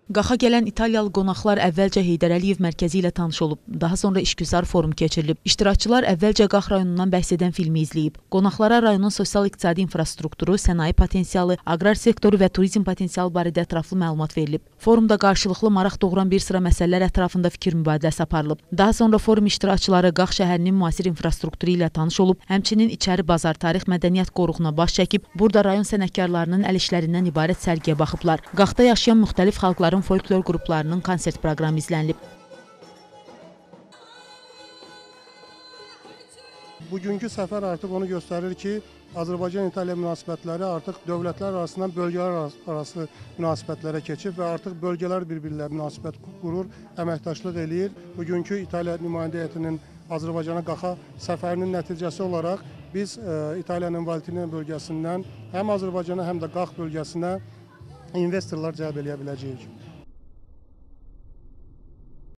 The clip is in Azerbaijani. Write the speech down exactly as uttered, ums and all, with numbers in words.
Qaxa gələn İtaliyalı qonaqlar əvvəlcə Heydər Əliyev mərkəzi ilə tanış olub, daha sonra işgüzar forum keçirilib. İştirakçılar əvvəlcə Qax rayonundan bəhs edən filmi izləyib. Qonaqlara rayonun sosial-iqtisadi infrastrukturu, sənaye potensialı, aqrar sektoru və turizm potensialı barədə ətraflı məlumat verilib. Forumda qarşılıqlı maraq doğuran bir sıra məsələlər ətrafında fikir mübadiləsi aparılıb. Daha sonra forum iştirakçıları Qax şəhərinin müasir infrastrukturu ilə tanış olub, həmçinin içəri bazar, tarix, mədəniyyət qoruğuna baş çəkib, burada rayon sənətkarlarının əl işlərindən ibarət sərgiyə baxıblar. Qaxda yaşayan müxtəlif xalqların folklor qruplarının konsert proqramı izlənilib. Bugünkü səfər artıq onu göstərir ki, Azərbaycan-İtaliya münasibətləri artıq dövlətlər arasından bölgələr arası münasibətlərə keçib və artıq bölgələr bir-birlə münasibət qurur, əməkdaşlıq eləyir. Bugünkü İtaliya nümayəndə heyətinin Azərbaycana Qaxa səfərinin nəticəsi olaraq biz e, İtaliyanın Valtiniya bölgəsindən həm Azərbaycana, həm də Qax bölgəsinə investorlar cəlb eləyə biləcəyik.